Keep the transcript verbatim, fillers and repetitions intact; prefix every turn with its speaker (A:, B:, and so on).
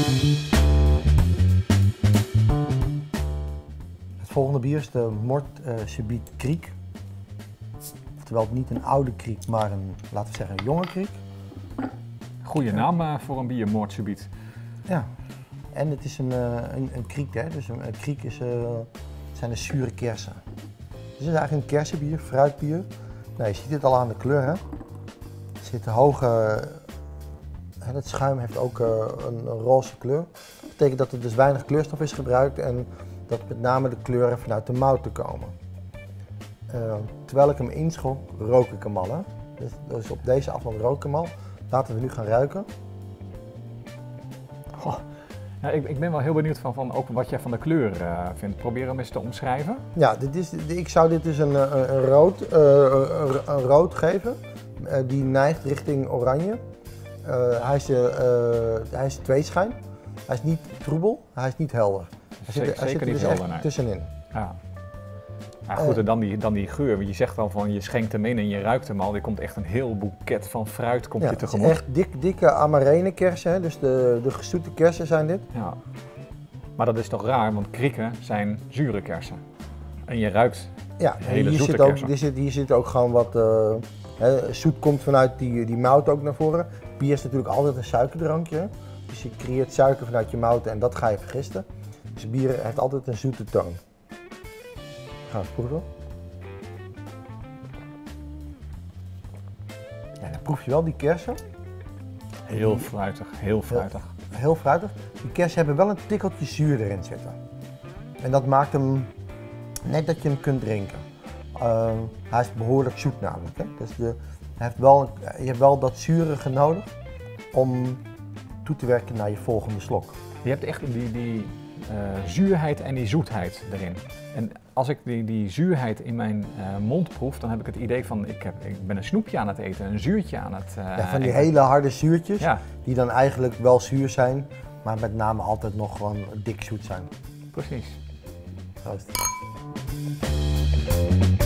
A: Het volgende bier is de Mort uh, Subite Kriek. Oftewel niet een oude kriek, maar een, laten we zeggen, een jonge kriek.
B: Goeie naam uh, voor een bier, Mort Subite.
A: Ja, en het is een, uh, een, een kriek, hè? Dus een, een kriek is, uh, zijn de zure kersen. Dus het is eigenlijk een kersenbier, fruitbier. Nou, je ziet het al aan de kleur, hè? Er zit een hoge, uh, het schuim heeft ook uh, een, een roze kleur. Dat betekent dat er dus weinig kleurstof is gebruikt en dat met name de kleuren vanuit de mouten komen. Uh, terwijl ik hem inschonk, rook ik hem al. Hè? Dus, dus op deze afstand rook ik hem al. Laten we nu gaan ruiken.
B: Goh. Ja, ik, ik ben wel heel benieuwd van, van ook wat jij van de kleur uh, vindt. Probeer hem eens te omschrijven.
A: Ja, dit is, ik zou dit dus een, een, een, rood, uh, een, een rood geven. Uh, die neigt richting oranje. Uh, hij, is, uh, hij is tweeschijn. Hij is niet troebel, hij is niet helder. Hij
B: Zeker,
A: zit, hij
B: zeker
A: zit er
B: niet
A: dus
B: helder,
A: echt
B: nee.
A: tussenin.
B: Ja. Ja, goed, en dan die, dan die geur. Je zegt al van je schenkt hem in en je ruikt hem al. Er komt echt een heel boeket van fruit komt
A: ja,
B: je tegemoet.
A: Het is echt dik, dikke amarene kersen, hè? Dus de, de gezoete kersen zijn dit.
B: Ja. Maar dat is toch raar, want krieken zijn zure kersen. En je ruikt
A: ja,
B: hele
A: hier
B: zoete
A: zit ook,
B: kersen.
A: hier zit, hier zit ook gewoon wat, uh, hè, zoet komt vanuit die, die mout ook naar voren. Bier is natuurlijk altijd een suikerdrankje. Dus je creëert suiker vanuit je mouten en dat ga je vergisten. Dus bier heeft altijd een zoete toon. Gaan we proeven. Ja, dan proef je wel die kersen.
B: Heel fruitig, heel fruitig.
A: Heel, heel fruitig. Die kersen hebben wel een tikkeltje zuur erin zitten. En dat maakt hem net dat je hem kunt drinken. Uh, hij is behoorlijk zoet namelijk. Hè? Dus de, hij heeft wel, je hebt wel dat zurige nodig om toe te werken naar je volgende slok.
B: Je hebt echt die, die uh, zuurheid en die zoetheid erin. En als ik die, die zuurheid in mijn uh, mond proef, dan heb ik het idee van ik, heb, ik ben een snoepje aan het eten, een zuurtje aan het uh,
A: ja, van die
B: eten.
A: hele harde zuurtjes,
B: ja.
A: Die dan eigenlijk wel zuur zijn, maar met name altijd nog gewoon dik zoet zijn.
B: Precies.
A: Proost.